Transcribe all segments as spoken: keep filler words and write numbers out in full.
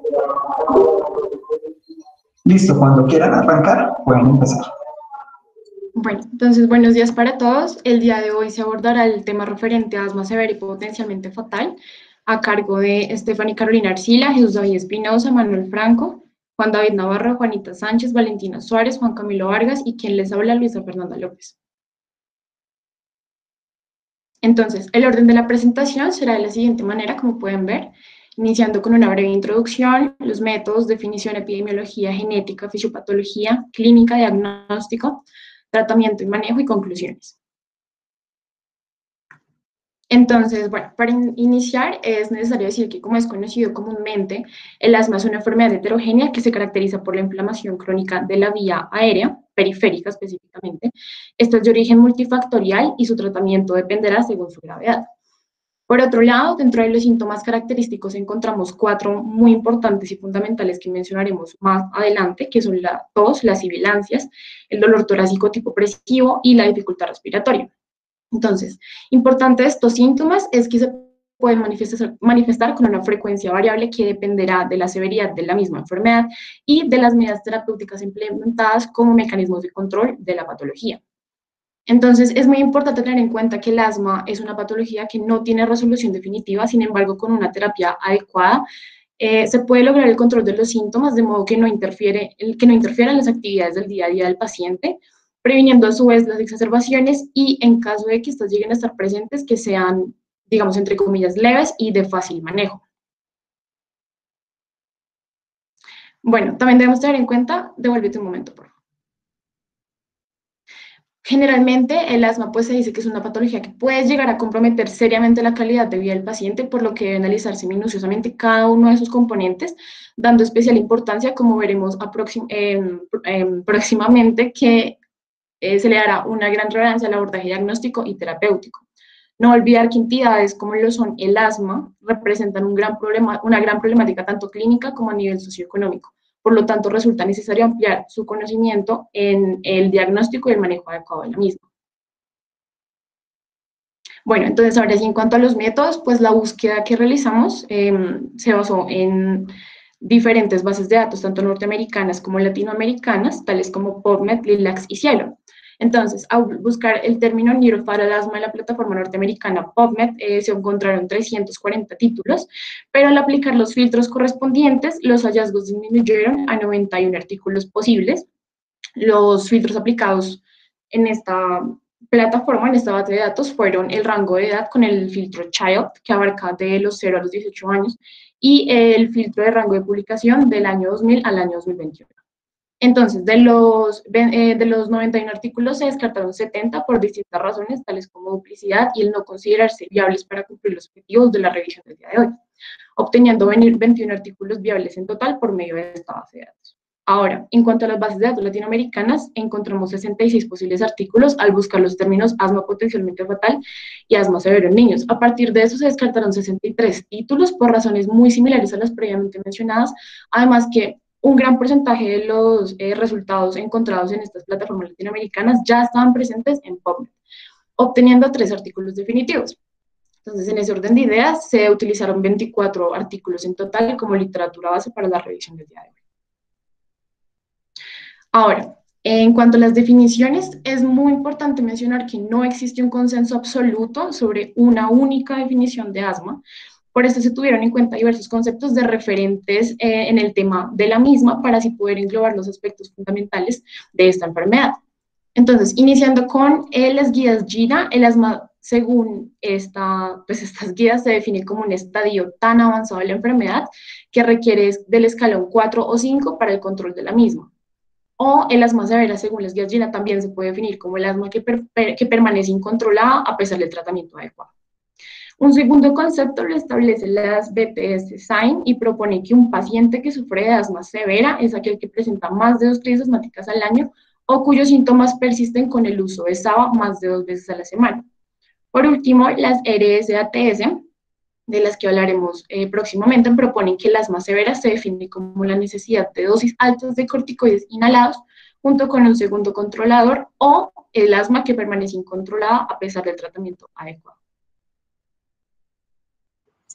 Listo, cuando quieran arrancar, pueden empezar. Bueno, entonces buenos días para todos. El día de hoy se abordará el tema referente a asma severa y potencialmente fatal, a cargo de Stephanie Carolina Arcila, Jesús David Espinosa, Manuel Franco, Juan David Navarro, Juanita Sánchez, Valentina Suárez, Juan Camilo Vargas y quien les habla, Luisa Fernanda López. Entonces, el orden de la presentación será de la siguiente manera, como pueden ver, iniciando con una breve introducción, los métodos, definición, epidemiología, genética, fisiopatología, clínica, diagnóstico, tratamiento y manejo y conclusiones. Entonces, bueno, para in iniciar es necesario decir que, como es conocido comúnmente, el asma es una enfermedad heterogénea que se caracteriza por la inflamación crónica de la vía aérea, periférica específicamente. Esto es de origen multifactorial y su tratamiento dependerá según su gravedad. Por otro lado, dentro de los síntomas característicos encontramos cuatro muy importantes y fundamentales que mencionaremos más adelante, que son la tos, las sibilancias, el dolor torácico tipo opresivo y la dificultad respiratoria. Entonces, importante de estos síntomas es que se pueden manifestar, manifestar con una frecuencia variable que dependerá de la severidad de la misma enfermedad y de las medidas terapéuticas implementadas como mecanismos de control de la patología. Entonces, es muy importante tener en cuenta que el asma es una patología que no tiene resolución definitiva, sin embargo, con una terapia adecuada, eh, se puede lograr el control de los síntomas de modo que no, interfiere, que no interfieran las actividades del día a día del paciente, previniendo a su vez las exacerbaciones y, en caso de que estas lleguen a estar presentes, que sean, digamos, entre comillas, leves y de fácil manejo. Bueno, también debemos tener en cuenta, devuélvete un momento, por favor. Generalmente el asma pues se dice que es una patología que puede llegar a comprometer seriamente la calidad de vida del paciente, por lo que debe analizarse minuciosamente cada uno de sus componentes, dando especial importancia, como veremos eh, eh, próximamente, que eh, se le dará una gran relevancia al abordaje diagnóstico y terapéutico. No olvidar que entidades como lo son el asma representan un gran problema, una gran problemática tanto clínica como a nivel socioeconómico. Por lo tanto, resulta necesario ampliar su conocimiento en el diagnóstico y el manejo adecuado de la misma. Bueno, entonces ahora sí, en cuanto a los métodos, pues la búsqueda que realizamos eh, se basó en diferentes bases de datos, tanto norteamericanas como latinoamericanas, tales como PubMed, Lilacs y Cielo. Entonces, al buscar el término Neurofatal Asthma en la plataforma norteamericana PubMed, eh, se encontraron trescientos cuarenta títulos, pero al aplicar los filtros correspondientes, los hallazgos disminuyeron a noventa y uno artículos posibles. Los filtros aplicados en esta plataforma, en esta base de datos, fueron el rango de edad con el filtro Child, que abarca de los cero a los dieciocho años, y el filtro de rango de publicación del año dos mil al año dos mil veintiuno. Entonces, de los, eh, de los noventa y uno artículos se descartaron setenta por distintas razones, tales como duplicidad y el no considerarse viables para cumplir los objetivos de la revisión del día de hoy, obteniendo veintiuno artículos viables en total por medio de esta base de datos. Ahora, en cuanto a las bases de datos latinoamericanas, encontramos sesenta y seis posibles artículos al buscar los términos asma potencialmente fatal y asma severo en niños. A partir de eso se descartaron sesenta y tres títulos por razones muy similares a las previamente mencionadas, además que un gran porcentaje de los eh, resultados encontrados en estas plataformas latinoamericanas ya estaban presentes en PubMed, obteniendo tres artículos definitivos. Entonces, en ese orden de ideas, se utilizaron veinticuatro artículos en total como literatura base para la revisión del día de hoy. Ahora, en cuanto a las definiciones, es muy importante mencionar que no existe un consenso absoluto sobre una única definición de asma. Por eso se tuvieron en cuenta diversos conceptos de referentes eh, en el tema de la misma para así poder englobar los aspectos fundamentales de esta enfermedad. Entonces, iniciando con eh, las guías GINA, el asma, según esta, pues estas guías, se define como un estadio tan avanzado de la enfermedad que requiere del escalón cuatro o cinco para el control de la misma. O el asma severa, según las guías GINA, también se puede definir como el asma que, per, que permanece incontrolada a pesar del tratamiento adecuado. Un segundo concepto lo establece las B P S S I G N y propone que un paciente que sufre de asma severa es aquel que presenta más de dos crisis asmáticas al año o cuyos síntomas persisten con el uso de S A B A más de dos veces a la semana. Por último, las R S A T S, de las que hablaremos eh, próximamente, proponen que el asma severa se define como la necesidad de dosis altas de corticoides inhalados junto con un segundo controlador o el asma que permanece incontrolada a pesar del tratamiento adecuado.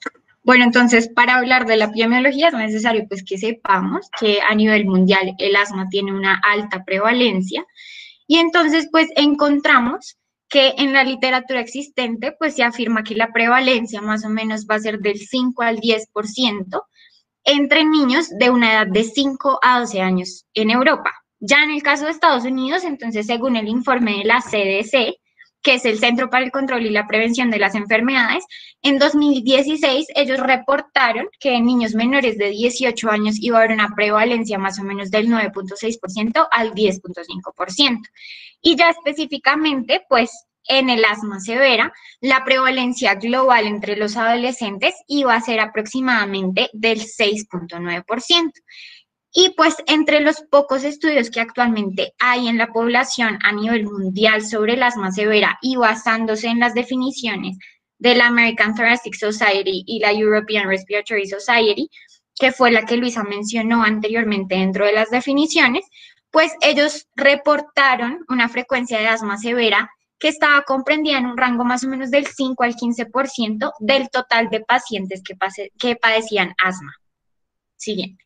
Bueno, entonces, para hablar de la epidemiología es necesario pues que sepamos que a nivel mundial el asma tiene una alta prevalencia y entonces pues encontramos que en la literatura existente pues se afirma que la prevalencia más o menos va a ser del cinco al diez por ciento entre niños de una edad de cinco a doce años en Europa. Ya en el caso de Estados Unidos, entonces según el informe de la C D C, que es el Centro para el Control y la Prevención de las Enfermedades, en dos mil dieciséis ellos reportaron que en niños menores de dieciocho años iba a haber una prevalencia más o menos del nueve punto seis por ciento al diez punto cinco por ciento. Y ya específicamente, pues en el asma severa, la prevalencia global entre los adolescentes iba a ser aproximadamente del seis punto nueve por ciento. Y pues entre los pocos estudios que actualmente hay en la población a nivel mundial sobre el asma severa y basándose en las definiciones de la American Thoracic Society y la European Respiratory Society, que fue la que Luisa mencionó anteriormente dentro de las definiciones, pues ellos reportaron una frecuencia de asma severa que estaba comprendida en un rango más o menos del cinco al quince por ciento del total de pacientes que, pase, que padecían asma. Siguiente.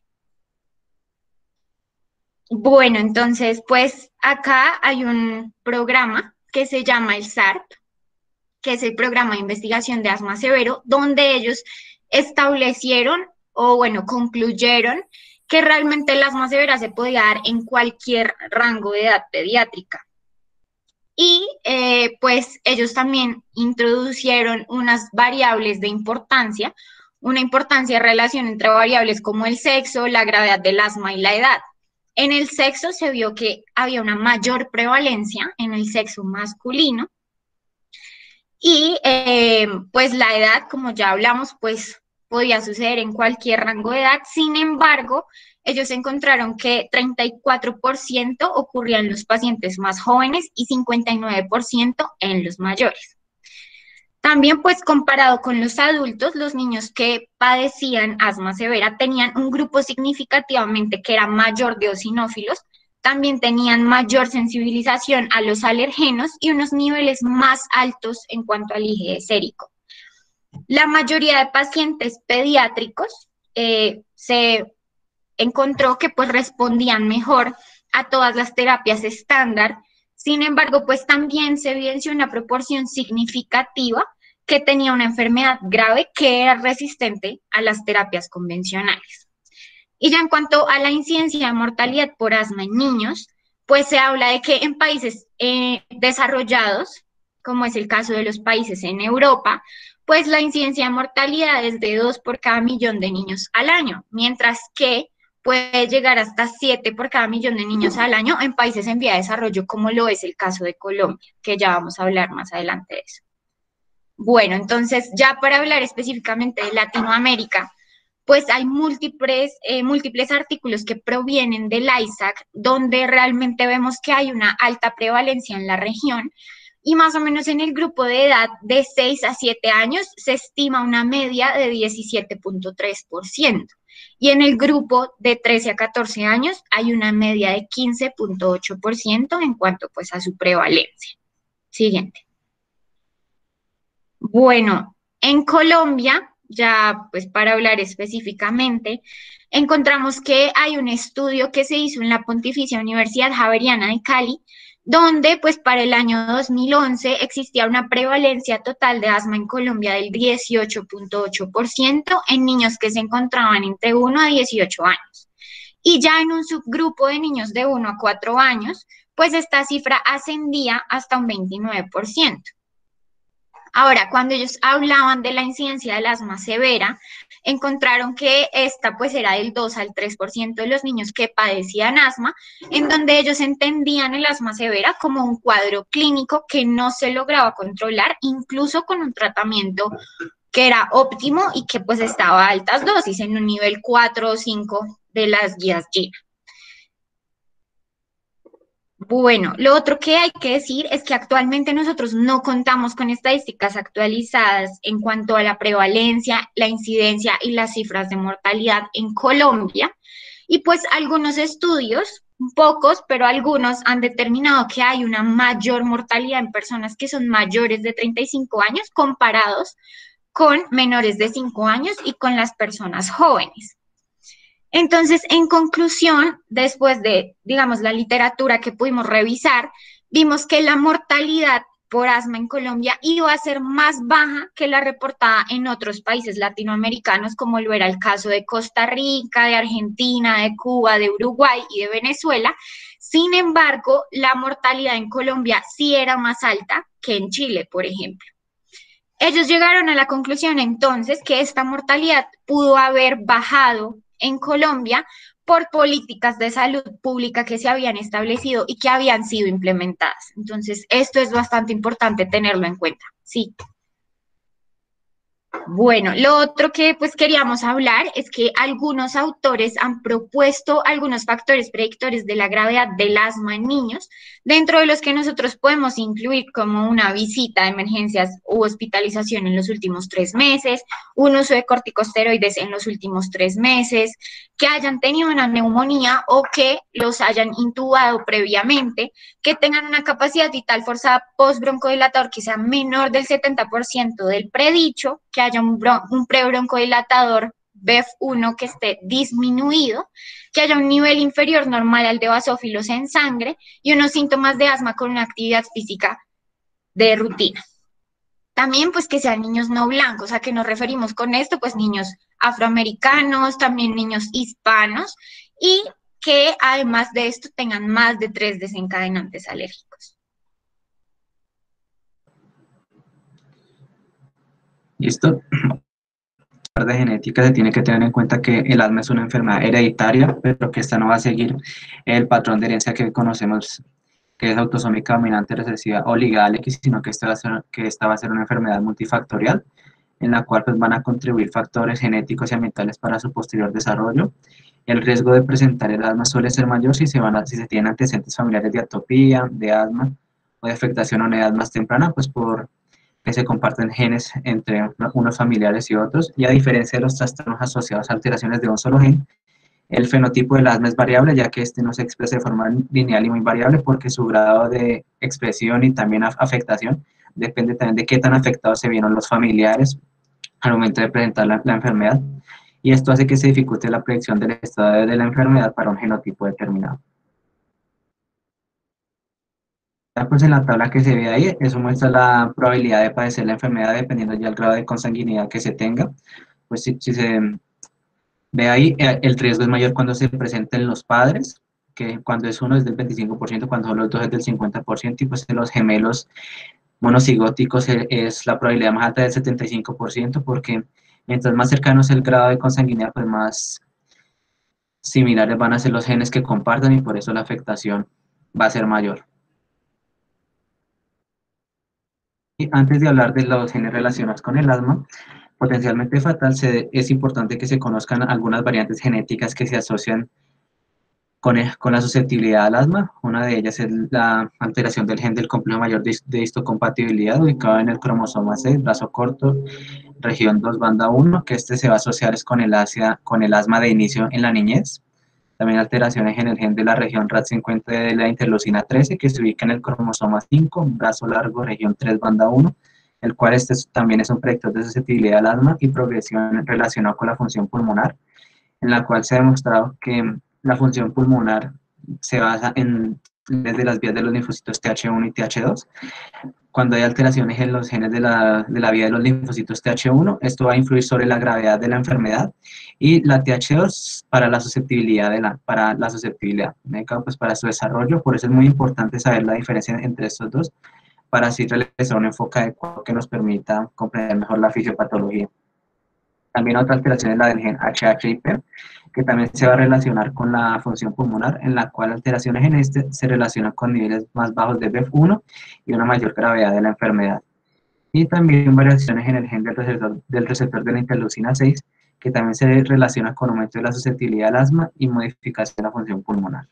Bueno, entonces, pues acá hay un programa que se llama el S A R P, que es el Programa de Investigación de Asma Severo, donde ellos establecieron o, bueno, concluyeron que realmente el asma severa se podía dar en cualquier rango de edad pediátrica. Y eh, pues ellos también introducieron unas variables de importancia, una importancia de relación entre variables como el sexo, la gravedad del asma y la edad. En el sexo se vio que había una mayor prevalencia en el sexo masculino y eh, pues la edad, como ya hablamos, pues podía suceder en cualquier rango de edad. Sin embargo, ellos encontraron que treinta y cuatro por ciento ocurría en los pacientes más jóvenes y cincuenta y nueve por ciento en los mayores. También, pues, comparado con los adultos, los niños que padecían asma severa tenían un grupo significativamente que era mayor de eosinófilos, también tenían mayor sensibilización a los alergenos y unos niveles más altos en cuanto al I G E sérico. La mayoría de pacientes pediátricos eh, se encontró que pues respondían mejor a todas las terapias estándar. Sin embargo, pues también se evidenció una proporción significativa que tenía una enfermedad grave que era resistente a las terapias convencionales. Y ya en cuanto a la incidencia de mortalidad por asma en niños, pues se habla de que en países eh, desarrollados, como es el caso de los países en Europa, pues la incidencia de mortalidad es de dos por cada millón de niños al año, mientras que puede llegar hasta siete por cada millón de niños al año en países en vía de desarrollo, como lo es el caso de Colombia, que ya vamos a hablar más adelante de eso. Bueno, entonces ya para hablar específicamente de Latinoamérica, pues hay múltiples, eh, múltiples artículos que provienen del I S A C, donde realmente vemos que hay una alta prevalencia en la región, y más o menos en el grupo de edad de seis a siete años se estima una media de diecisiete punto tres por ciento. Y en el grupo de trece a catorce años hay una media de quince punto ocho por ciento en cuanto pues a su prevalencia. Siguiente. Bueno, en Colombia, ya pues para hablar específicamente, encontramos que hay un estudio que se hizo en la Pontificia Universidad Javeriana de Cali, donde pues para el año dos mil once existía una prevalencia total de asma en Colombia del dieciocho punto ocho por ciento en niños que se encontraban entre uno a dieciocho años. Y ya en un subgrupo de niños de uno a cuatro años, pues esta cifra ascendía hasta un veintinueve por ciento. Ahora, cuando ellos hablaban de la incidencia del asma severa, encontraron que esta pues era del dos al tres por ciento de los niños que padecían asma, en donde ellos entendían el asma severa como un cuadro clínico que no se lograba controlar, incluso con un tratamiento que era óptimo y que pues estaba a altas dosis, en un nivel cuatro o cinco de las guías G I N A. Bueno, lo otro que hay que decir es que actualmente nosotros no contamos con estadísticas actualizadas en cuanto a la prevalencia, la incidencia y las cifras de mortalidad en Colombia. Y pues algunos estudios, pocos, pero algunos han determinado que hay una mayor mortalidad en personas que son mayores de treinta y cinco años comparados con menores de cinco años y con las personas jóvenes. Entonces, en conclusión, después de, digamos, la literatura que pudimos revisar, vimos que la mortalidad por asma en Colombia iba a ser más baja que la reportada en otros países latinoamericanos, como lo era el caso de Costa Rica, de Argentina, de Cuba, de Uruguay y de Venezuela. Sin embargo, la mortalidad en Colombia sí era más alta que en Chile, por ejemplo. Ellos llegaron a la conclusión entonces que esta mortalidad pudo haber bajado en Colombia por políticas de salud pública que se habían establecido y que habían sido implementadas. Entonces, esto es bastante importante tenerlo en cuenta. Sí. Bueno, lo otro que pues queríamos hablar es que algunos autores han propuesto algunos factores predictores de la gravedad del asma en niños, dentro de los que nosotros podemos incluir como una visita a emergencias u hospitalización en los últimos tres meses, un uso de corticosteroides en los últimos tres meses, que hayan tenido una neumonía o que los hayan intubado previamente, que tengan una capacidad vital forzada postbroncodilatador que sea menor del setenta por ciento del predicho, que haya un, un prebroncodilatador B E F uno que esté disminuido, que haya un nivel inferior normal al de basófilos en sangre y unos síntomas de asma con una actividad física de rutina. También pues que sean niños no blancos. ¿A qué nos referimos con esto? Pues niños afroamericanos, también niños hispanos, y que además de esto tengan más de tres desencadenantes alérgicos. Listo. De genética se tiene que tener en cuenta que el asma es una enfermedad hereditaria, pero que esta no va a seguir el patrón de herencia que conocemos, que es autosómica dominante recesiva o ligada al X, sino que esta va a ser, que esta va a ser una enfermedad multifactorial, en la cual pues, van a contribuir factores genéticos y ambientales para su posterior desarrollo. El riesgo de presentar el asma suele ser mayor si se, van a, si se tienen antecedentes familiares de atopía, de asma o de afectación a una edad más temprana, pues por que se comparten genes entre unos familiares y otros, y a diferencia de los trastornos asociados a alteraciones de un solo gen, el fenotipo del asma es variable, ya que este no se expresa de forma lineal y muy variable, porque su grado de expresión y también afectación depende también de qué tan afectados se vieron los familiares al momento de presentar la, la enfermedad, y esto hace que se dificulte la predicción del estado de la enfermedad para un genotipo determinado. Pues en la tabla que se ve ahí, eso muestra la probabilidad de padecer la enfermedad dependiendo ya del grado de consanguinidad que se tenga. Pues si, si se ve ahí, el riesgo es mayor cuando se presenta en los padres, que cuando es uno es del veinticinco por ciento, cuando son los dos es del cincuenta por ciento, y pues en los gemelos monocigóticos es la probabilidad más alta del setenta y cinco por ciento, porque mientras más cercano es el grado de consanguinidad, pues más similares van a ser los genes que compartan, y por eso la afectación va a ser mayor. Y antes de hablar de los genes relacionados con el asma potencialmente fatal, se, es importante que se conozcan algunas variantes genéticas que se asocian con, el, con la susceptibilidad al asma. Una de ellas es la alteración del gen del complejo mayor de, de histocompatibilidad, ubicado en el cromosoma C, brazo corto, región dos, banda uno, que este se va a asociar con el, asia, con el asma de inicio en la niñez. También alteraciones en el gen de la región R A D cincuenta de la interleucina trece, que se ubica en el cromosoma cinco, brazo largo, región tres, banda uno, el cual este también es un predictor de susceptibilidad al asma y progresión relacionado con la función pulmonar, en la cual se ha demostrado que la función pulmonar se basa en desde las vías de los linfocitos T H uno y T H dos. Cuando hay alteraciones en los genes de la, de la vía de los linfocitos T H uno, esto va a influir sobre la gravedad de la enfermedad, y la T H dos para la susceptibilidad, de la, para la susceptibilidad, pues para su desarrollo. Por eso es muy importante saber la diferencia entre estos dos, para así realizar un enfoque adecuado que nos permita comprender mejor la fisiopatología. También otra alteración es la del gen H H I P, que también se va a relacionar con la función pulmonar, en la cual alteraciones en este se relacionan con niveles más bajos de B E F uno y una mayor gravedad de la enfermedad. Y también variaciones en el gen del receptor, del receptor de la interleucina seis, que también se relaciona con aumento de la susceptibilidad al asma y modificación de la función pulmonar.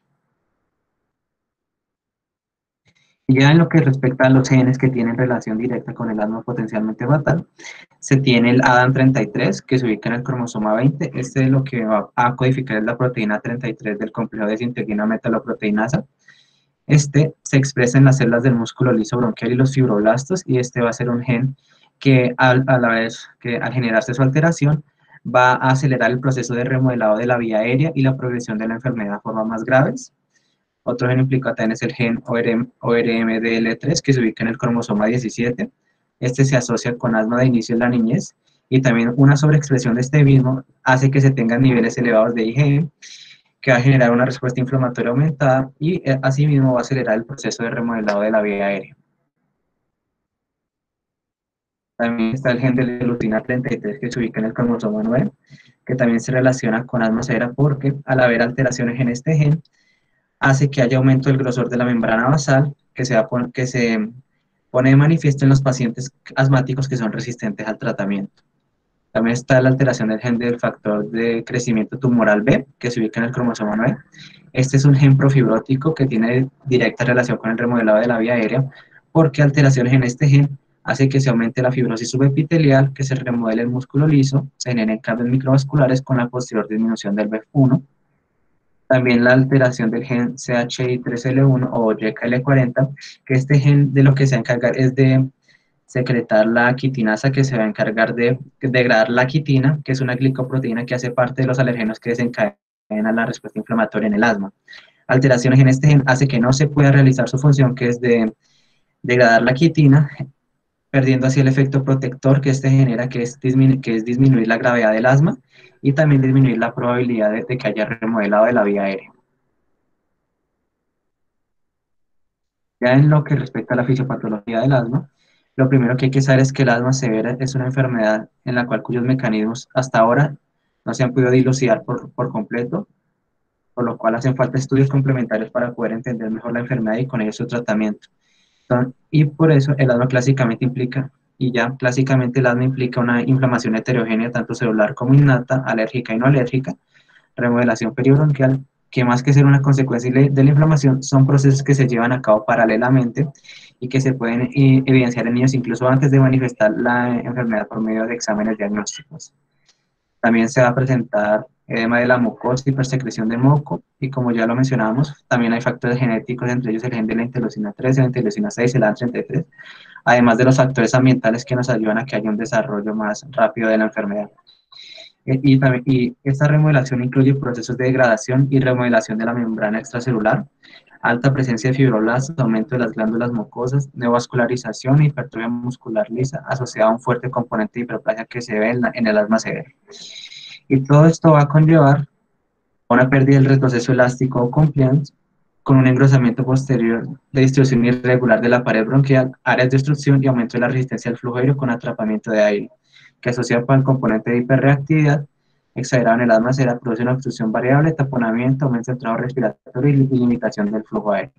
Y ya en lo que respecta a los genes que tienen relación directa con el asma potencialmente fatal, se tiene el A D A M treinta y tres, que se ubica en el cromosoma veinte. Este lo que va a codificar es la proteína treinta y tres del complejo de desintegrina metaloproteinasa. Este se expresa en las células del músculo liso bronquial y los fibroblastos, y este va a ser un gen que al, a la vez que al generarse su alteración va a acelerar el proceso de remodelado de la vía aérea y la progresión de la enfermedad a formas más graves. Otro gen implicado también es el gen O R M D L tres, que se ubica en el cromosoma diecisiete. Este se asocia con asma de inicio en la niñez, y también una sobreexpresión de este mismo hace que se tengan niveles elevados de I G E, que va a generar una respuesta inflamatoria aumentada y eh, asimismo va a acelerar el proceso de remodelado de la vía aérea. También está el gen de leucina treinta y tres, que se ubica en el cromosoma nueve, que también se relaciona con asma severa porque al haber alteraciones en este gen, hace que haya aumento del grosor de la membrana basal, que se, va a que se pone de manifiesto en los pacientes asmáticos que son resistentes al tratamiento. También está la alteración del gen del factor de crecimiento tumoral B, que se ubica en el cromosoma nueve. Este es un gen profibrótico que tiene directa relación con el remodelado de la vía aérea, porque alteraciones en este gen hace que se aumente la fibrosis subepitelial, que se remodele el músculo liso, se generen cambios microvasculares con la posterior disminución del B F uno. También la alteración del gen C H I tres L uno o Y K L cuarenta, que este gen de lo que se va a encargar es de secretar la quitinasa, que se va a encargar de degradar la quitina, que es una glicoproteína que hace parte de los alergenos que desencadenan la respuesta inflamatoria en el asma. Alteraciones en este gen hace que no se pueda realizar su función, que es de degradar la quitina, perdiendo así el efecto protector que este genera, que es, disminu que es disminuir la gravedad del asma y también disminuir la probabilidad de, de que haya remodelado de la vía aérea. Ya en lo que respecta a la fisiopatología del asma, lo primero que hay que saber es que el asma severa es una enfermedad en la cual cuyos mecanismos hasta ahora no se han podido dilucidar por, por completo, por lo cual hacen falta estudios complementarios para poder entender mejor la enfermedad y con ello su tratamiento. Entonces, y por eso el asma clásicamente implica, y ya clásicamente el asma implica una inflamación heterogénea, tanto celular como innata, alérgica y no alérgica, remodelación peribronquial, que más que ser una consecuencia de la inflamación, son procesos que se llevan a cabo paralelamente y que se pueden eh, evidenciar en niños incluso antes de manifestar la enfermedad por medio de exámenes diagnósticos. También se va a presentar edema de la mucosa, hipersecreción de moco, y como ya lo mencionábamos, también hay factores genéticos, entre ellos el gen de la interleucina trece, la interleucina seis, el A treinta y tres, además de los factores ambientales que nos ayudan a que haya un desarrollo más rápido de la enfermedad. Y, también, y esta remodelación incluye procesos de degradación y remodelación de la membrana extracelular, alta presencia de fibroblastos, aumento de las glándulas mucosas, neovascularización e hipertrofia muscular lisa, asociada a un fuerte componente de hiperplasia que se ve en, la, en el asma severa. Y todo esto va a conllevar una pérdida del retroceso elástico o compliance, con un engrosamiento posterior de distribución irregular de la pared bronquial, áreas de obstrucción y aumento de la resistencia al flujo aéreo con atrapamiento de aire, que asociado con el componente de hiperreactividad exagerado en el asma severa produce una obstrucción variable, taponamiento, aumento del trabajo respiratorio y limitación del flujo aéreo.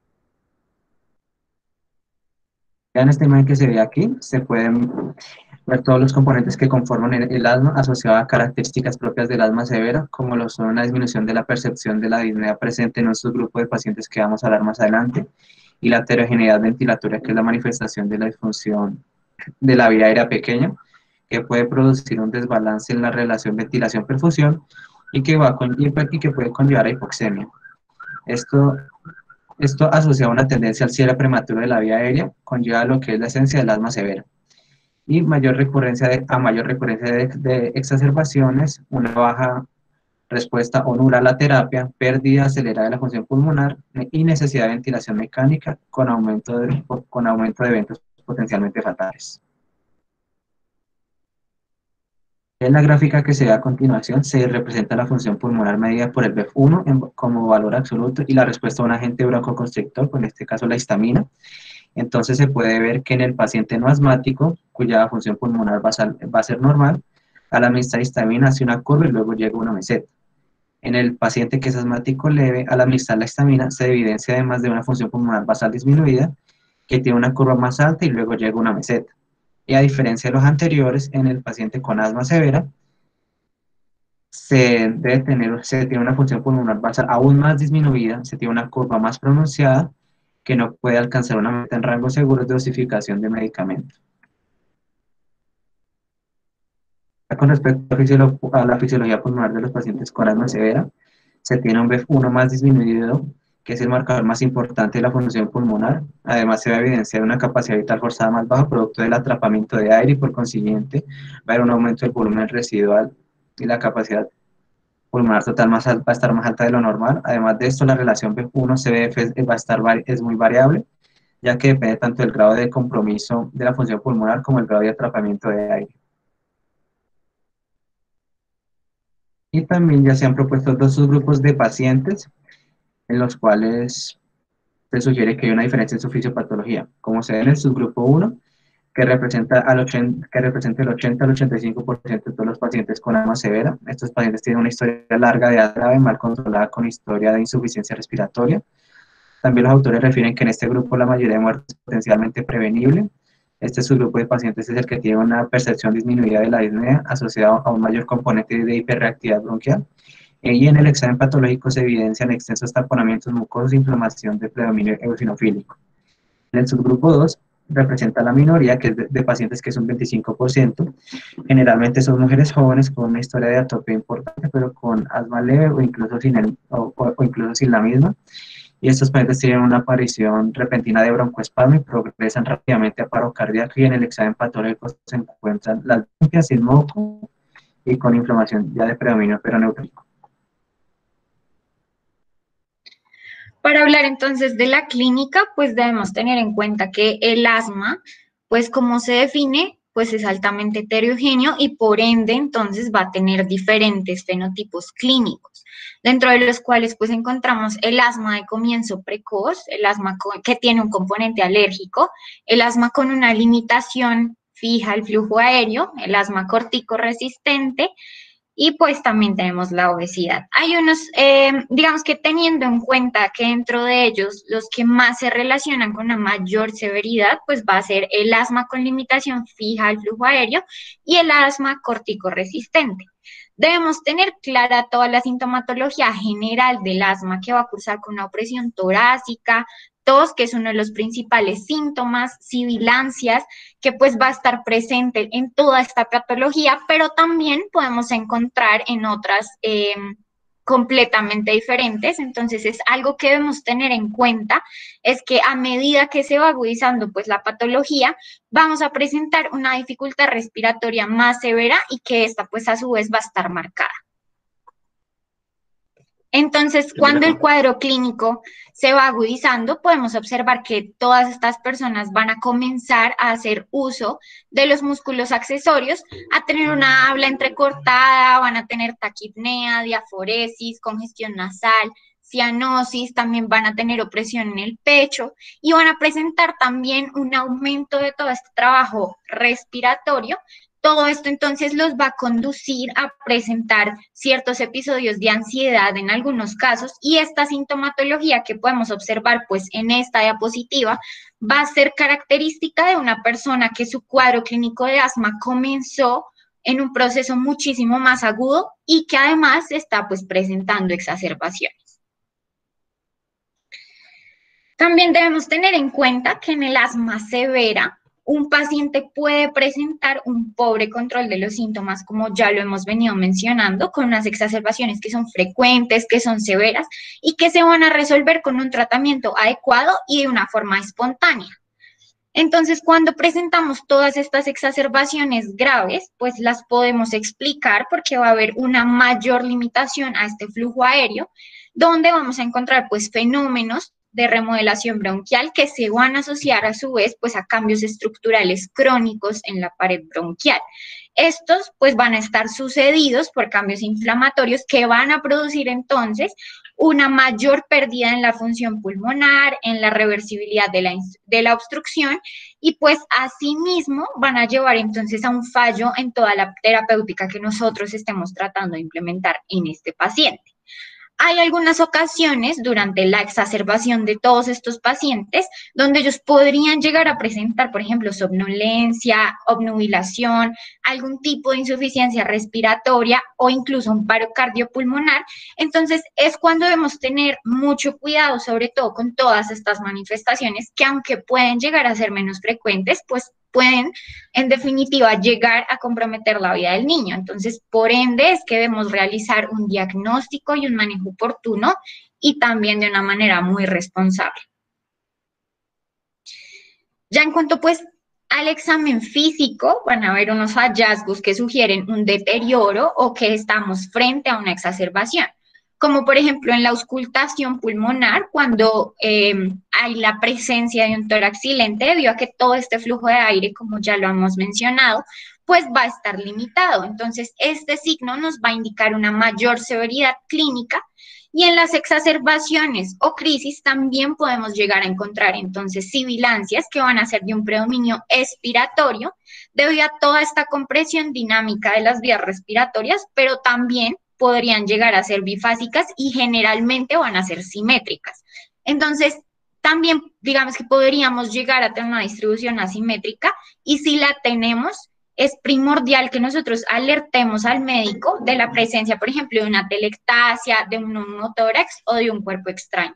Ya en esta imagen que se ve aquí, se pueden ver todos los componentes que conforman el, el asma asociado a características propias del asma severa, como lo son la disminución de la percepción de la disnea presente en nuestro grupo de pacientes que vamos a hablar más adelante, y la heterogeneidad ventilatoria, que es la manifestación de la disfunción de la vía aérea pequeña, que puede producir un desbalance en la relación ventilación-perfusión y que, va con, y que puede conllevar a hipoxemia. Esto, esto asociado a una tendencia al cierre prematuro de la vía aérea conlleva lo que es la esencia del asma severa. Y mayor recurrencia de, a mayor recurrencia de, de exacerbaciones, una baja respuesta o nula a la terapia, pérdida acelerada de la función pulmonar y necesidad de ventilación mecánica con aumento de, con aumento de eventos potencialmente fatales. En la gráfica que se ve a continuación se representa la función pulmonar medida por el B F uno en, como valor absoluto y la respuesta a un agente broncoconstrictor, en este caso la histamina. Entonces se puede ver que en el paciente no asmático, cuya función pulmonar va a, ser, va a ser normal, al administrar histamina hace una curva y luego llega una meseta. En el paciente que es asmático leve, al administrar la histamina se evidencia además de una función pulmonar basal disminuida, que tiene una curva más alta y luego llega una meseta. Y a diferencia de los anteriores, en el paciente con asma severa, se debe tener, se tiene una función pulmonar basal aún más disminuida, se tiene una curva más pronunciada, que no puede alcanzar una meta en rangos seguros de dosificación de medicamento. Con respecto a la fisiología pulmonar de los pacientes con asma severa, se tiene un B F uno más disminuido que es el marcador más importante de la función pulmonar. Además, se va a evidenciar una capacidad vital forzada más baja producto del atrapamiento de aire y por consiguiente va a haber un aumento del volumen residual y la capacidad pulmonar total más alta, va a estar más alta de lo normal. Además de esto, la relación B uno C B F es, va a estar, es muy variable, ya que depende tanto del grado de compromiso de la función pulmonar como el grado de atrapamiento de aire. Y también ya se han propuesto dos subgrupos de pacientes en los cuales se sugiere que hay una diferencia en su fisiopatología, como se ve en el subgrupo uno, que representa, al ochenta, que representa el ochenta al ochenta y cinco por ciento de todos los pacientes con asma severa. Estos pacientes tienen una historia larga de asma grave, mal controlada, con historia de insuficiencia respiratoria. También los autores refieren que en este grupo la mayoría de muertes es potencialmente prevenible. Este subgrupo de pacientes es el que tiene una percepción disminuida de la disnea asociada a un mayor componente de hiperreactividad bronquial. Y en el examen patológico se evidencian extensos taponamientos mucosos e inflamación de predominio eosinofílico. En el subgrupo dos representa la minoría, que es de, de pacientes que es un veinticinco por ciento. Generalmente son mujeres jóvenes con una historia de atopia importante, pero con asma leve o incluso sin, el, o, o, o incluso sin la misma. Y estos pacientes tienen una aparición repentina de broncoespasmo y progresan rápidamente a paro cardíaco, y en el examen patológico se encuentran las bronquias sin moco y con inflamación ya de predominio peroneutríco. Para hablar entonces de la clínica, pues debemos tener en cuenta que el asma, pues como se define, pues es altamente heterogéneo y por ende entonces va a tener diferentes fenotipos clínicos, dentro de los cuales pues encontramos el asma de comienzo precoz, el asma que tiene un componente alérgico, el asma con una limitación fija al flujo aéreo, el asma cortico resistente, y pues también tenemos la obesidad. Hay unos, eh, digamos que teniendo en cuenta que dentro de ellos los que más se relacionan con una mayor severidad, pues va a ser el asma con limitación fija al flujo aéreo y el asma cortico resistente. Debemos tener clara toda la sintomatología general del asma, que va a cursar con una opresión torácica, tos, que es uno de los principales síntomas, sibilancias, que pues va a estar presente en toda esta patología, pero también podemos encontrar en otras eh, completamente diferentes. Entonces es algo que debemos tener en cuenta, es que a medida que se va agudizando pues la patología, vamos a presentar una dificultad respiratoria más severa y que esta pues a su vez va a estar marcada. Entonces, cuando el cuadro clínico se va agudizando, podemos observar que todas estas personas van a comenzar a hacer uso de los músculos accesorios, a tener una habla entrecortada, van a tener taquipnea, diaforesis, congestión nasal, cianosis, también van a tener opresión en el pecho y van a presentar también un aumento de todo este trabajo respiratorio. Todo esto entonces los va a conducir a presentar ciertos episodios de ansiedad en algunos casos, y esta sintomatología que podemos observar pues en esta diapositiva va a ser característica de una persona que su cuadro clínico de asma comenzó en un proceso muchísimo más agudo y que además está pues presentando exacerbaciones. También debemos tener en cuenta que en el asma severa, un paciente puede presentar un pobre control de los síntomas, como ya lo hemos venido mencionando, con unas exacerbaciones que son frecuentes, que son severas y que se van a resolver con un tratamiento adecuado y de una forma espontánea. Entonces, cuando presentamos todas estas exacerbaciones graves, pues las podemos explicar porque va a haber una mayor limitación a este flujo aéreo, donde vamos a encontrar pues fenómenos de remodelación bronquial que se van a asociar a su vez pues a cambios estructurales crónicos en la pared bronquial. Estos pues van a estar sucedidos por cambios inflamatorios que van a producir entonces una mayor pérdida en la función pulmonar, en la reversibilidad de la, de la obstrucción, y pues asimismo van a llevar entonces a un fallo en toda la terapéutica que nosotros estemos tratando de implementar en este paciente. Hay algunas ocasiones durante la exacerbación de todos estos pacientes donde ellos podrían llegar a presentar, por ejemplo, somnolencia, obnubilación, algún tipo de insuficiencia respiratoria o incluso un paro cardiopulmonar. Entonces, es cuando debemos tener mucho cuidado, sobre todo con todas estas manifestaciones que, aunque pueden llegar a ser menos frecuentes, pues pueden, en definitiva, llegar a comprometer la vida del niño. Entonces, por ende, es que debemos realizar un diagnóstico y un manejo oportuno y también de una manera muy responsable. Ya en cuanto pues al examen físico, van a haber unos hallazgos que sugieren un deterioro o que estamos frente a una exacerbación, como por ejemplo en la auscultación pulmonar, cuando eh, hay la presencia de un tórax silente, debido a que todo este flujo de aire, como ya lo hemos mencionado, pues va a estar limitado. Entonces, este signo nos va a indicar una mayor severidad clínica. Y en las exacerbaciones o crisis también podemos llegar a encontrar entonces sibilancias que van a ser de un predominio expiratorio debido a toda esta compresión dinámica de las vías respiratorias, pero también podrían llegar a ser bifásicas y generalmente van a ser simétricas. Entonces, también digamos que podríamos llegar a tener una distribución asimétrica y si la tenemos, es primordial que nosotros alertemos al médico de la presencia, por ejemplo, de una telectasia, de un neumotórax o de un cuerpo extraño.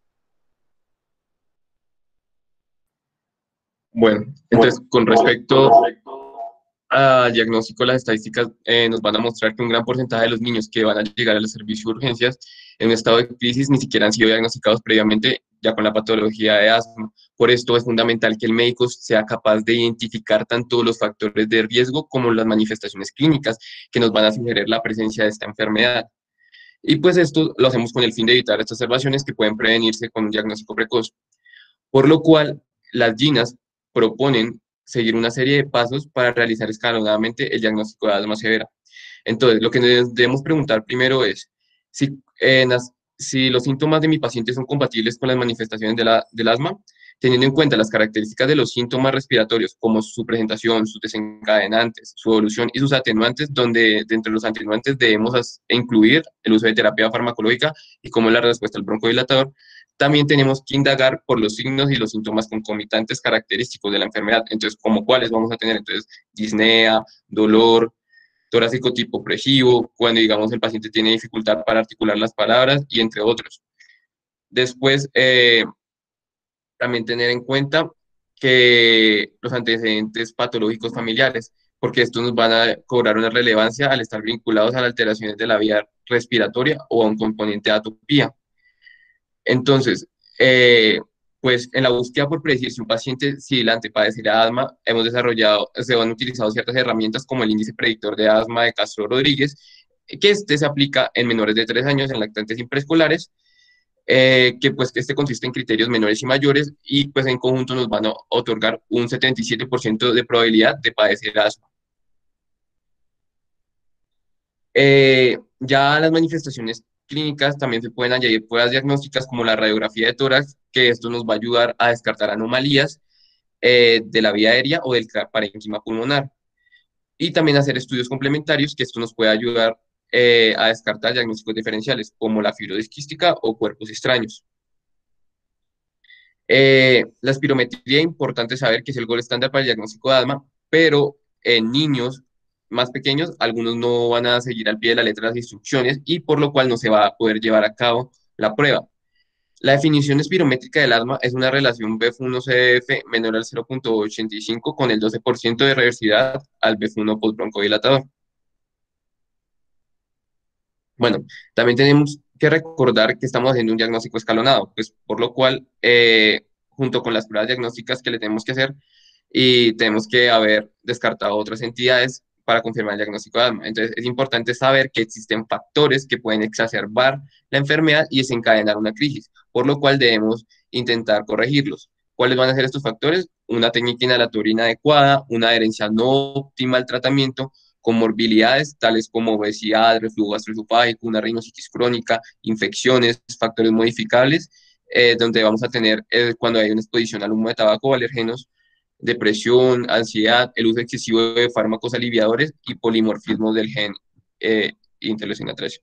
Bueno, entonces, con respecto al diagnóstico, las estadísticas eh, nos van a mostrar que un gran porcentaje de los niños que van a llegar al servicio de urgencias en un estado de crisis ni siquiera han sido diagnosticados previamente ya con la patología de asma. Por esto es fundamental que el médico sea capaz de identificar tanto los factores de riesgo como las manifestaciones clínicas que nos van a sugerir la presencia de esta enfermedad. Y pues esto lo hacemos con el fin de evitar estas observaciones que pueden prevenirse con un diagnóstico precoz. Por lo cual, las G I N A S proponen seguir una serie de pasos para realizar escalonadamente el diagnóstico de asma severa. Entonces, lo que nos debemos preguntar primero es si, eh, las, si los síntomas de mi paciente son compatibles con las manifestaciones de la, del asma, teniendo en cuenta las características de los síntomas respiratorios, como su presentación, sus desencadenantes, su evolución y sus atenuantes, donde dentro de los atenuantes debemos incluir el uso de terapia farmacológica y cómo es la respuesta al broncodilatador. También tenemos que indagar por los signos y los síntomas concomitantes característicos de la enfermedad. Entonces, ¿como cuáles vamos a tener? Entonces, disnea, dolor, torácico tipo opresivo, cuando, digamos, el paciente tiene dificultad para articular las palabras, y entre otros. Después, eh, también tener en cuenta que los antecedentes patológicos familiares, porque estos nos van a cobrar una relevancia al estar vinculados a las alteraciones de la vía respiratoria o a un componente de atopía. Entonces, eh, pues en la búsqueda por predecir si un paciente sibilante padecerá asma, hemos desarrollado, se han utilizado ciertas herramientas como el índice predictor de asma de Castro-Rodríguez, que este se aplica en menores de tres años, en lactantes y preescolares, eh, que pues que este consiste en criterios menores y mayores, y pues en conjunto nos van a otorgar un setenta y siete por ciento de probabilidad de padecer asma. Eh, ya las manifestaciones clínicas también se pueden añadir pruebas diagnósticas como la radiografía de tórax, que esto nos va a ayudar a descartar anomalías eh, de la vía aérea o del parénquima pulmonar. Y también hacer estudios complementarios, que esto nos puede ayudar eh, a descartar diagnósticos diferenciales, como la fibrosis quística o cuerpos extraños. Eh, la espirometría, importante saber que es el gold estándar para el diagnóstico de asma, pero en niños más pequeños, algunos no van a seguir al pie de la letra las instrucciones y por lo cual no se va a poder llevar a cabo la prueba. La definición espirométrica del asma es una relación B F uno C D F menor al cero punto ochenta y cinco con el doce por ciento de reversibilidad al B F uno postbroncodilatador. Bueno, también tenemos que recordar que estamos haciendo un diagnóstico escalonado, pues por lo cual, eh, junto con las pruebas diagnósticas que le tenemos que hacer, y tenemos que haber descartado otras entidades para confirmar el diagnóstico de asma. Entonces, es importante saber que existen factores que pueden exacerbar la enfermedad y desencadenar una crisis, por lo cual debemos intentar corregirlos. ¿Cuáles van a ser estos factores? Una técnica inhalatoria inadecuada, una adherencia no óptima al tratamiento, comorbilidades tales como obesidad, reflujo gastroesofágico, una rinositis crónica, infecciones, factores modificables, eh, donde vamos a tener, eh, cuando hay una exposición al humo de tabaco o alérgenos, depresión, ansiedad, el uso excesivo de fármacos aliviadores y polimorfismo del gen eh, interleucina tres.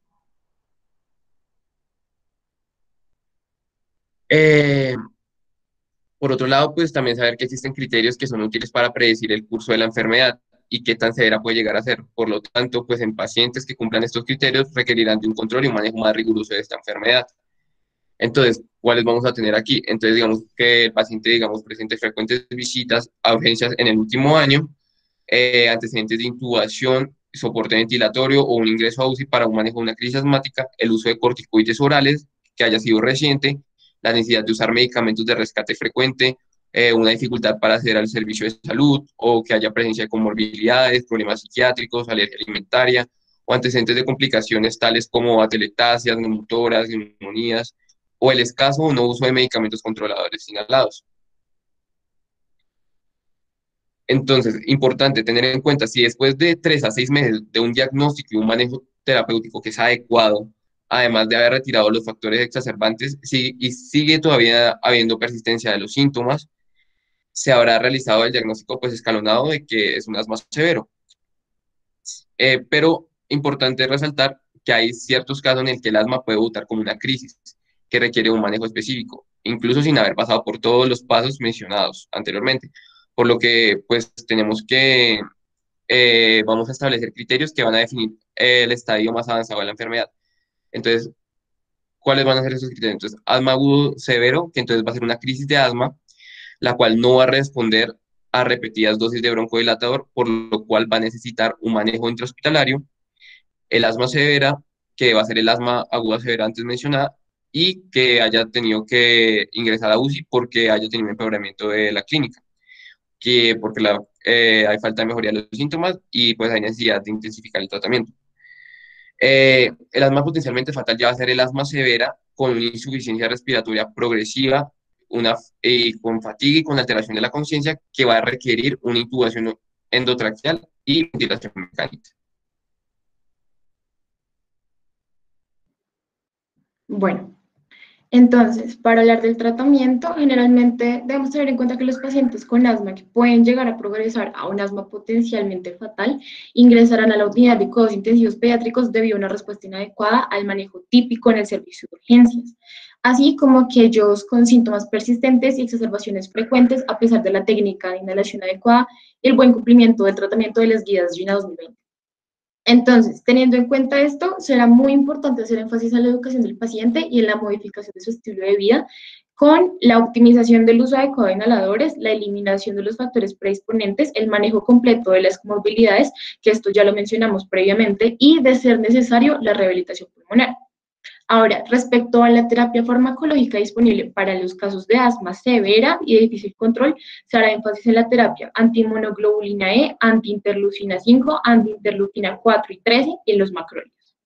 Eh, por otro lado, pues también saber que existen criterios que son útiles para predecir el curso de la enfermedad y qué tan severa puede llegar a ser. Por lo tanto, pues en pacientes que cumplan estos criterios requerirán de un control y un manejo más riguroso de esta enfermedad. Entonces, ¿cuáles vamos a tener aquí? Entonces, digamos que el paciente, digamos, presente frecuentes visitas a urgencias en el último año, eh, antecedentes de intubación, soporte ventilatorio o un ingreso a U C I para un manejo de una crisis asmática, el uso de corticoides orales, que haya sido reciente, la necesidad de usar medicamentos de rescate frecuente, eh, una dificultad para acceder al servicio de salud, o que haya presencia de comorbilidades, problemas psiquiátricos, alergia alimentaria, o antecedentes de complicaciones tales como atelectasias, neumotoras, neumonías, o el escaso o no uso de medicamentos controladores inhalados. Entonces, importante tener en cuenta, si después de tres a seis meses de un diagnóstico y un manejo terapéutico que es adecuado, además de haber retirado los factores exacerbantes, si, y sigue todavía habiendo persistencia de los síntomas, se habrá realizado el diagnóstico pues escalonado de que es un asma severo. Eh, pero importante resaltar que hay ciertos casos en el que el asma puede debutar como una crisis que requiere un manejo específico, incluso sin haber pasado por todos los pasos mencionados anteriormente, por lo que pues tenemos que, eh, vamos a establecer criterios que van a definir el estadio más avanzado de la enfermedad. Entonces, ¿cuáles van a ser esos criterios? Entonces, asma agudo severo, que entonces va a ser una crisis de asma, la cual no va a responder a repetidas dosis de broncodilatador, por lo cual va a necesitar un manejo intrahospitalario. El asma severa, que va a ser el asma aguda severa antes mencionada, y que haya tenido que ingresar a U C I porque haya tenido un empeoramiento de la clínica, que porque la, eh, hay falta de mejoría de los síntomas y pues hay necesidad de intensificar el tratamiento. Eh, el asma potencialmente fatal ya va a ser el asma severa con una insuficiencia respiratoria progresiva, una, eh, con fatiga y con alteración de la conciencia, que va a requerir una intubación endotraqueal y ventilación mecánica. Bueno, entonces, para hablar del tratamiento, generalmente debemos tener en cuenta que los pacientes con asma que pueden llegar a progresar a un asma potencialmente fatal ingresarán a la unidad de cuidados intensivos pediátricos debido a una respuesta inadecuada al manejo típico en el servicio de urgencias, así como aquellos con síntomas persistentes y exacerbaciones frecuentes a pesar de la técnica de inhalación adecuada y el buen cumplimiento del tratamiento de las guías GINA dos mil veinte. Entonces, teniendo en cuenta esto, será muy importante hacer énfasis en la educación del paciente y en la modificación de su estilo de vida con la optimización del uso adecuado de inhaladores, la eliminación de los factores predisponentes, el manejo completo de las comorbilidades, que esto ya lo mencionamos previamente, y, de ser necesario, la rehabilitación pulmonar. Ahora, respecto a la terapia farmacológica disponible para los casos de asma severa y de difícil control, se hará énfasis en la terapia antiinmunoglobulina E, antiinterleucina cinco, antiinterleucina cuatro y trece y en los macrólidos.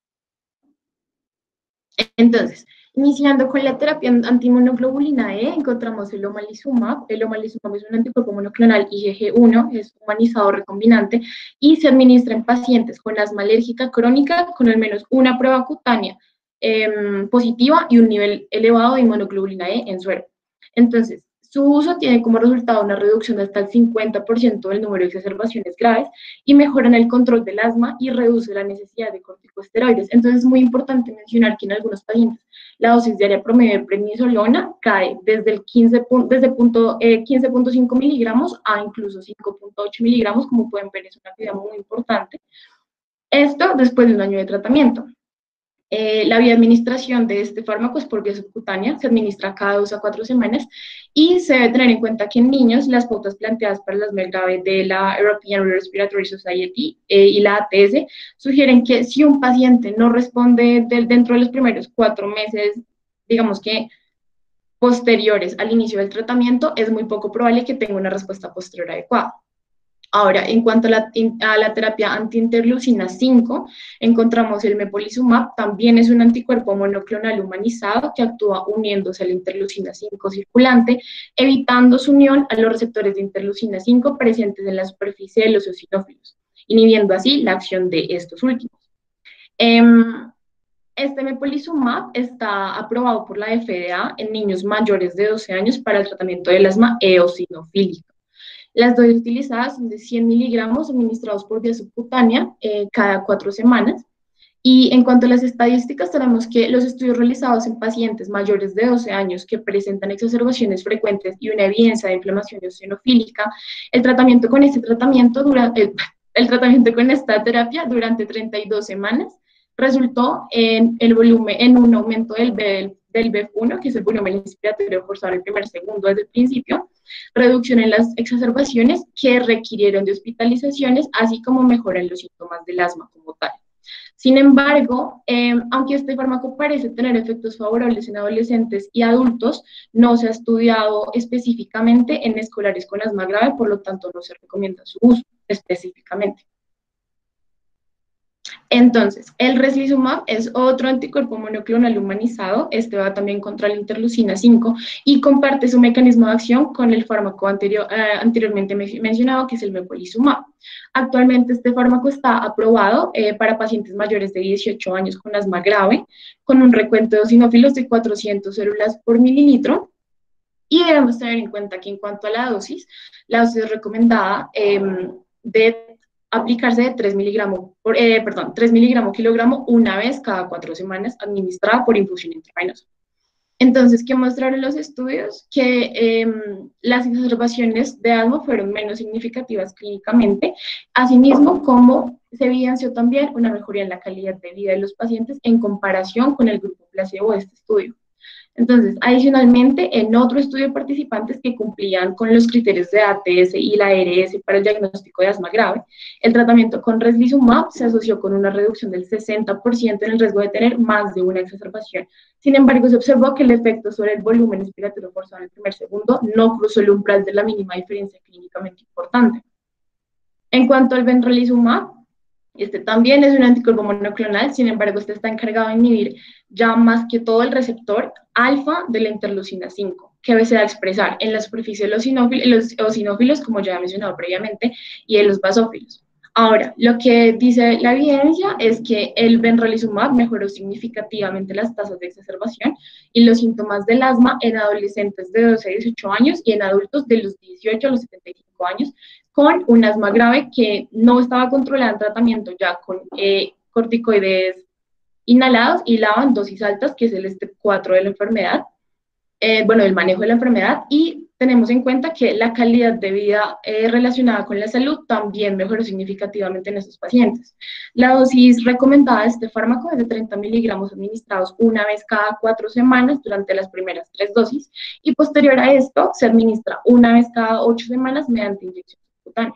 Entonces, iniciando con la terapia antiinmunoglobulina E, encontramos el omalizumab. El omalizumab es un anticuerpo monoclonal I G G uno, es humanizado recombinante y se administra en pacientes con asma alérgica crónica con al menos una prueba cutánea Eh, positiva y un nivel elevado de inmunoglobulina E en suero. Entonces, su uso tiene como resultado una reducción de hasta el cincuenta por ciento del número de exacerbaciones graves y mejora en el control del asma y reduce la necesidad de corticosteroides. Entonces, es muy importante mencionar que en algunos pacientes la dosis diaria promedio de prednisolona cae desde el quince, desde punto, eh, quince punto cinco miligramos a incluso cinco punto ocho miligramos, como pueden ver, es una cantidad muy importante. Esto después de un año de tratamiento. Eh, la vía de administración de este fármaco es por vía subcutánea, se administra cada dos a cuatro semanas y se debe tener en cuenta que en niños las pautas planteadas para el asma grave de la European Respiratory Society eh, y la A T S sugieren que si un paciente no responde de, dentro de los primeros cuatro meses, digamos que posteriores al inicio del tratamiento, es muy poco probable que tenga una respuesta posterior adecuada. Ahora, en cuanto a la, a la terapia antiinterleucina cinco, encontramos el mepolizumab, también es un anticuerpo monoclonal humanizado que actúa uniéndose a la interleucina cinco circulante, evitando su unión a los receptores de interleucina cinco presentes en la superficie de los eosinófilos, inhibiendo así la acción de estos últimos. Este mepolizumab está aprobado por la F D A en niños mayores de doce años para el tratamiento del asma eosinofílico. Las dosis utilizadas son de cien miligramos administrados por vía subcutánea eh, cada cuatro semanas. Y en cuanto a las estadísticas, tenemos que los estudios realizados en pacientes mayores de doce años que presentan exacerbaciones frecuentes y una evidencia de inflamación eosinofílica, el tratamiento con este tratamiento dura, el, el tratamiento con esta terapia durante treinta y dos semanas resultó en el volumen, en un aumento del B E F uno, que es el volumen inspiratorio forzado el primer segundo desde el principio, reducción en las exacerbaciones que requirieron de hospitalizaciones, así como mejora en los síntomas del asma como tal. Sin embargo, eh, aunque este fármaco parece tener efectos favorables en adolescentes y adultos, no se ha estudiado específicamente en escolares con asma grave, por lo tanto no se recomienda su uso específicamente. Entonces, el Reslizumab es otro anticuerpo monoclonal humanizado, este va también contra la interleucina cinco y comparte su mecanismo de acción con el fármaco anterior, eh, anteriormente mencionado, que es el Mepolizumab. Actualmente este fármaco está aprobado eh, para pacientes mayores de dieciocho años con asma grave, con un recuento de eosinófilos de cuatrocientas células por mililitro, y debemos tener en cuenta que en cuanto a la dosis, la dosis recomendada eh, de aplicarse de tres miligramos, por, eh, perdón, tres miligramos kilogramo una vez cada cuatro semanas, administrada por infusión intravenosa. Entonces, ¿qué mostraron los estudios? Que eh, las exacerbaciones de asma fueron menos significativas clínicamente, asimismo como se evidenció también una mejoría en la calidad de vida de los pacientes en comparación con el grupo placebo de este estudio. Entonces, adicionalmente, en otro estudio de participantes que cumplían con los criterios de A T S y la A R S para el diagnóstico de asma grave, el tratamiento con Reslizumab se asoció con una reducción del sesenta por ciento en el riesgo de tener más de una exacerbación. Sin embargo, se observó que el efecto sobre el volumen expiratorio forzado en el primer segundo no cruzó el umbral de la mínima diferencia clínicamente importante. En cuanto al Benralizumab, este también es un anticuerpo monoclonal, sin embargo, este está encargado de inhibir ya más que todo el receptor alfa de la interleucina cinco, que se va a expresar en la superficie de los eosinófilos, los eosinófilos, como ya he mencionado previamente, y en los basófilos. Ahora, lo que dice la evidencia es que el Benralizumab mejoró significativamente las tasas de exacerbación y los síntomas del asma en adolescentes de doce a dieciocho años y en adultos de los dieciocho a los setenta y cinco años, con un asma grave que no estaba controlada en tratamiento ya con eh, corticoides inhalados y LABA en dosis altas, que es el step cuatro de la enfermedad, eh, bueno, del manejo de la enfermedad, y tenemos en cuenta que la calidad de vida eh, relacionada con la salud también mejoró significativamente en estos pacientes. La dosis recomendada de este fármaco es de treinta miligramos administrados una vez cada cuatro semanas durante las primeras tres dosis, y posterior a esto se administra una vez cada ocho semanas mediante inyección subcutánea.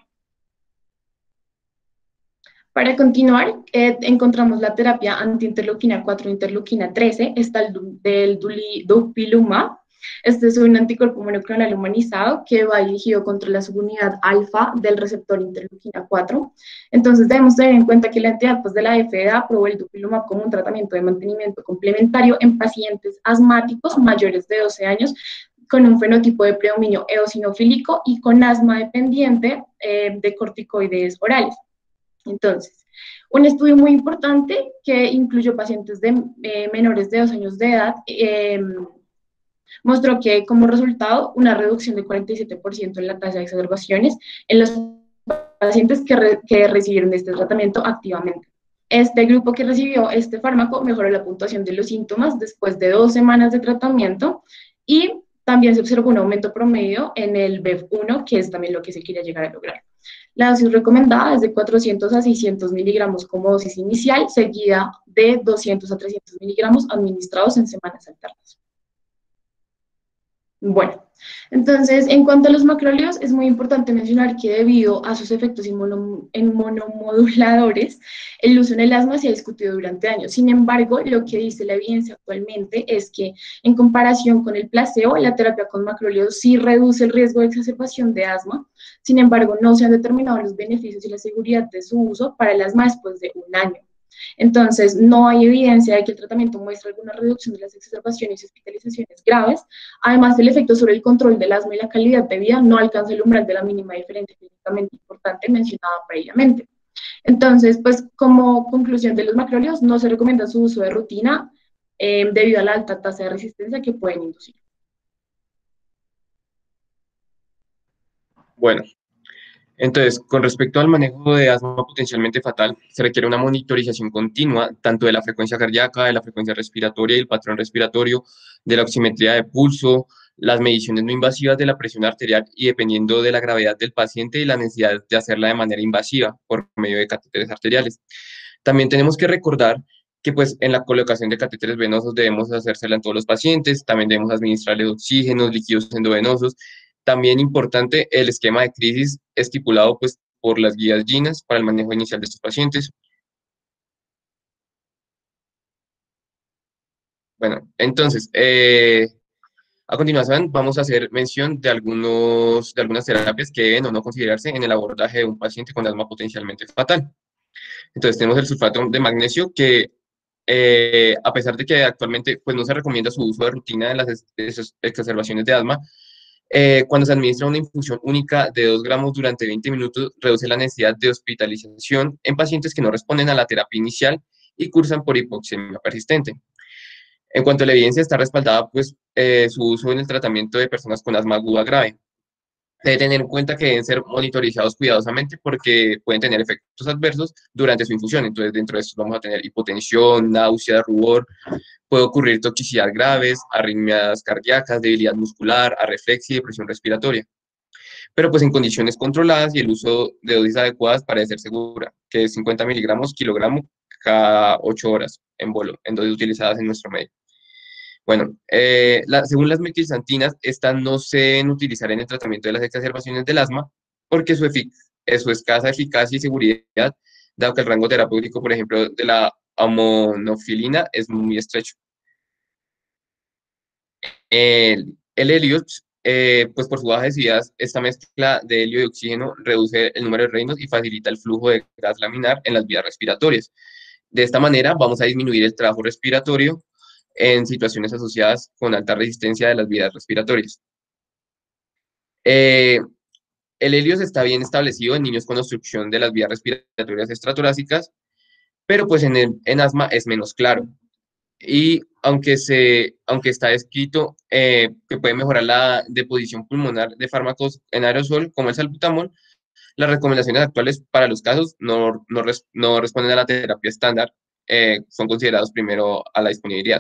Para continuar, eh, encontramos la terapia anti-interleuquina cuatro, interleuquina trece, está el del Dupilumab. Este es un anticuerpo monoclonal humanizado que va dirigido contra la subunidad alfa del receptor interleuquina cuatro. Entonces debemos tener en cuenta que la entidad pues, de la F D A aprobó el Dupilumab como un tratamiento de mantenimiento complementario en pacientes asmáticos mayores de doce años con un fenotipo de predominio eosinofílico y con asma dependiente eh, de corticoides orales. Entonces, un estudio muy importante que incluyó pacientes de eh, menores de dos años de edad eh, mostró que como resultado una reducción de cuarenta y siete por ciento en la tasa de exacerbaciones en los pacientes que, re, que recibieron este tratamiento activamente. Este grupo que recibió este fármaco mejoró la puntuación de los síntomas después de dos semanas de tratamiento y también se observó un aumento promedio en el B E F uno, que es también lo que se quería llegar a lograr. La dosis recomendada es de cuatrocientos a seiscientos miligramos como dosis inicial, seguida de doscientos a trescientos miligramos administrados en semanas alternas. Bueno, entonces, en cuanto a los macrólidos, es muy importante mencionar que debido a sus efectos inmunomoduladores, el uso en el asma se ha discutido durante años. Sin embargo, lo que dice la evidencia actualmente es que, en comparación con el placebo, la terapia con macrólidos sí reduce el riesgo de exacerbación de asma. Sin embargo, no se han determinado los beneficios y la seguridad de su uso para el asma después de un año. Entonces, no hay evidencia de que el tratamiento muestre alguna reducción de las exacerbaciones y hospitalizaciones graves. Además, el efecto sobre el control del asma y la calidad de vida no alcanza el umbral de la mínima diferencia clínicamente importante mencionada previamente. Entonces, pues, como conclusión de los macrólidos, no se recomienda su uso de rutina eh, debido a la alta tasa de resistencia que pueden inducir. Bueno. Entonces, con respecto al manejo de asma potencialmente fatal, se requiere una monitorización continua, tanto de la frecuencia cardíaca, de la frecuencia respiratoria y el patrón respiratorio, de la oximetría de pulso, las mediciones no invasivas de la presión arterial y dependiendo de la gravedad del paciente y la necesidad de hacerla de manera invasiva por medio de catéteres arteriales. También tenemos que recordar que pues en la colocación de catéteres venosos debemos hacérsela en todos los pacientes, también debemos administrarles oxígenos, líquidos endovenosos. También importante el esquema de crisis estipulado pues, por las guías G I N A S para el manejo inicial de estos pacientes. Bueno, entonces, eh, a continuación vamos a hacer mención de, algunos, de algunas terapias que deben o no considerarse en el abordaje de un paciente con asma potencialmente fatal. Entonces tenemos el sulfato de magnesio que, eh, a pesar de que actualmente pues, no se recomienda su uso de rutina en las ex exacerbaciones de asma, eh, cuando se administra una infusión única de dos gramos durante veinte minutos, reduce la necesidad de hospitalización en pacientes que no responden a la terapia inicial y cursan por hipoxemia persistente. En cuanto a la evidencia, está respaldada pues, eh, su uso en el tratamiento de personas con asma aguda grave. Se debe tener en cuenta que deben ser monitorizados cuidadosamente porque pueden tener efectos adversos durante su infusión. Entonces, dentro de estos vamos a tener hipotensión, náusea, rubor, puede ocurrir toxicidad graves, arritmias cardíacas, debilidad muscular, arreflexia y depresión respiratoria. Pero pues en condiciones controladas y el uso de dosis adecuadas para ser segura, que es cincuenta miligramos kilogramo cada ocho horas en bolo, en dosis utilizadas en nuestro medio. Bueno, eh, la, según las metilxantinas, estas no se deben utilizar en el tratamiento de las exacerbaciones del asma porque su, eh, su escasa eficacia y seguridad, dado que el rango terapéutico, por ejemplo, de la amonofilina es muy estrecho. El, el helio, eh, pues por su baja densidad, esta mezcla de helio y oxígeno reduce el número de reinos y facilita el flujo de gas laminar en las vías respiratorias. De esta manera vamos a disminuir el trabajo respiratorio en situaciones asociadas con alta resistencia de las vías respiratorias. Eh, el helio está bien establecido en niños con obstrucción de las vías respiratorias extratorácicas, pero pues en, el, en asma es menos claro. Y aunque, se, aunque está descrito eh, que puede mejorar la deposición pulmonar de fármacos en aerosol, como el salbutamol, las recomendaciones actuales para los casos no, no, res, no responden a la terapia estándar, eh, son considerados primero a la disponibilidad.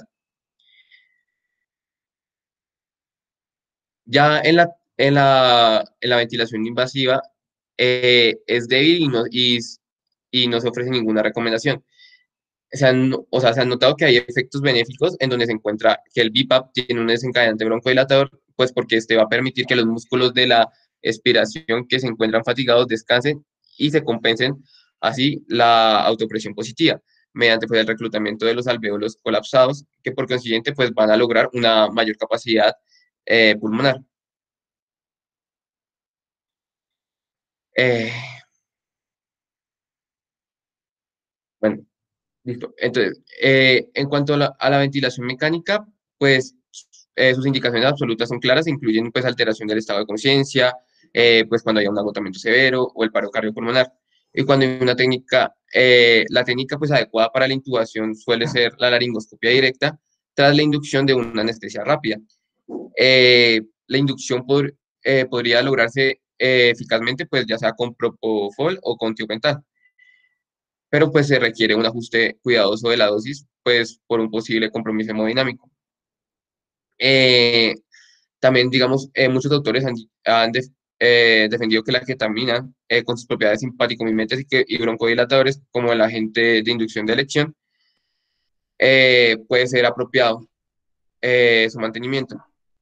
Ya en la, en la, en la ventilación invasiva eh, es débil y no, y, y no se ofrece ninguna recomendación. Se han, o sea, se han notado que hay efectos benéficos en donde se encuentra que el B I P A P tiene un desencadenante broncodilatador, pues porque este va a permitir que los músculos de la expiración que se encuentran fatigados descansen y se compensen así la autopresión positiva, mediante pues, el reclutamiento de los alvéolos colapsados, que por consiguiente pues, van a lograr una mayor capacidad eh, pulmonar. Eh, bueno, listo. Entonces, eh, en cuanto a la, a la ventilación mecánica, pues eh, sus indicaciones absolutas son claras, incluyen pues alteración del estado de conciencia, eh, pues cuando haya un agotamiento severo o el paro cardiopulmonar. Y cuando hay una técnica, eh, la técnica pues adecuada para la intubación suele ser la laringoscopia directa tras la inducción de una anestesia rápida. Eh, la inducción por, eh, podría lograrse eh, eficazmente pues ya sea con propofol o con tiopental, pero pues se requiere un ajuste cuidadoso de la dosis, pues por un posible compromiso hemodinámico. Eh, también, digamos, eh, muchos autores han, han def, eh, defendido que la ketamina, eh, con sus propiedades simpático-miméticas y, y broncodilatadores, como el agente de inducción de elección, eh, puede ser apropiado eh, su mantenimiento.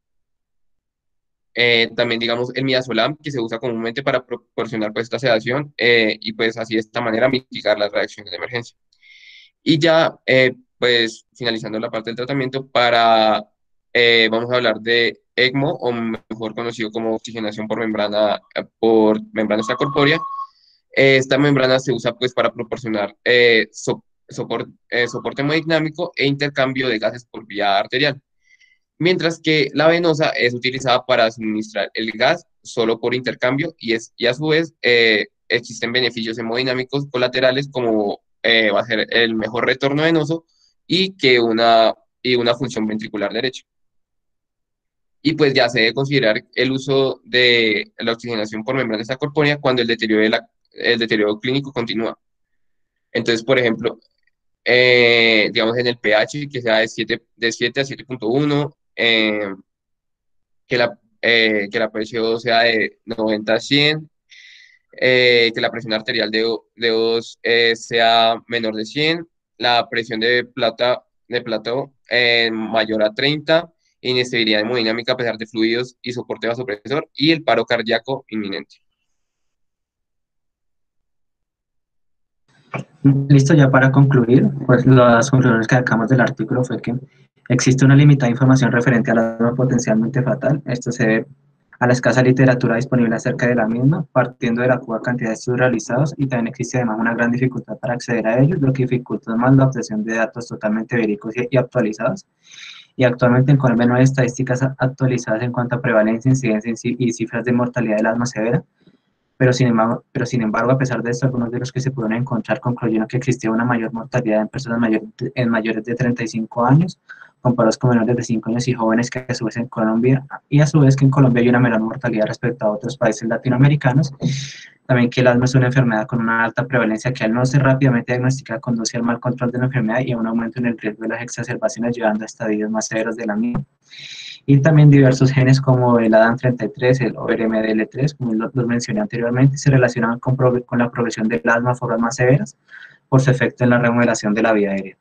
Eh, también, digamos, el midazolam, que se usa comúnmente para proporcionar pues, esta sedación eh, y pues así de esta manera mitigar las reacciones de emergencia. Y ya, eh, pues, finalizando la parte del tratamiento, para, eh, vamos a hablar de ECMO, o mejor conocido como oxigenación por membrana, por membrana extracorpórea. Esta membrana se usa, pues, para proporcionar eh, so, sopor, eh, soporte hemodinámico e intercambio de gases por vía arterial. Mientras que la venosa es utilizada para suministrar el gas solo por intercambio y, es, y a su vez eh, existen beneficios hemodinámicos colaterales como eh, va a ser el mejor retorno venoso y, que una, y una función ventricular derecha. Y pues ya se debe considerar el uso de la oxigenación por membrana extracorpórea cuando el deterioro, de la, el deterioro clínico continúa. Entonces, por ejemplo, eh, digamos en el pH que sea de siete, de siete a siete punto uno, eh, que la, eh, que la presión sea de noventa a cien, eh, que la presión arterial de, de O dos eh, sea menor de cien, la presión de plata de plató eh, mayor a treinta, inestabilidad hemodinámica a pesar de fluidos y soporte vasopresor, y el paro cardíaco inminente. Listo, ya para concluir, pues las conclusiones que sacamos del artículo fue que Existe una limitada información referente al asma potencialmente fatal. Esto se debe a la escasa literatura disponible acerca de la misma, partiendo de la poca cantidad de estudios realizados, y también existe además una gran dificultad para acceder a ellos, lo que dificulta más la obtención de datos totalmente verídicos y, y actualizados. Y actualmente en Colombia no hay estadísticas actualizadas en cuanto a prevalencia, incidencia y cifras de mortalidad del asma severa, pero sin embargo, pero sin embargo a pesar de esto, algunos de los que se pudieron encontrar concluyeron que existía una mayor mortalidad en personas mayores de, en mayores de treinta y cinco años, comparados con menores de cinco años y jóvenes, que a su vez en Colombia, y a su vez que en Colombia hay una menor mortalidad respecto a otros países latinoamericanos. También que el asma es una enfermedad con una alta prevalencia que al no ser rápidamente diagnosticada conduce al mal control de la enfermedad y a un aumento en el riesgo de las exacerbaciones, llevando a estadios más severos de la misma. Y también diversos genes como el A D A M treinta y tres, el O R M D L tres, como los, los mencioné anteriormente, se relacionan con, con la progresión del asma a formas más severas por su efecto en la remodelación de la vía aérea.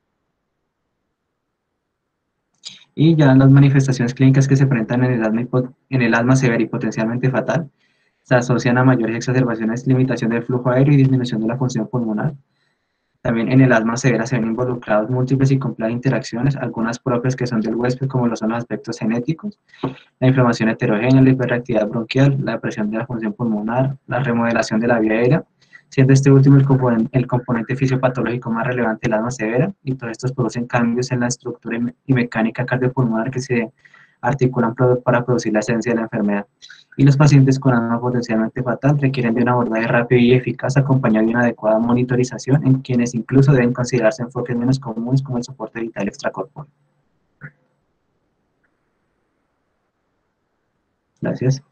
Y ya las manifestaciones clínicas que se presentan en el asma, en el asma severa y potencialmente fatal se asocian a mayores exacerbaciones, limitación del flujo aéreo y disminución de la función pulmonar. También en el asma severa se ven involucrados múltiples y complejas interacciones, algunas propias que son del huésped, como lo son los aspectos genéticos, la inflamación heterogénea, la hiperreactividad bronquial, la depresión de la función pulmonar, la remodelación de la vía aérea, siendo este último el componente, el componente fisiopatológico más relevante del asma severa, y todos estos producen cambios en la estructura y mecánica cardiopulmonar que se articulan para producir la esencia de la enfermedad. Y los pacientes con asma potencialmente fatal requieren de un abordaje rápido y eficaz acompañado de una adecuada monitorización, en quienes incluso deben considerarse enfoques menos comunes como el soporte vital extracorpóreo. Gracias.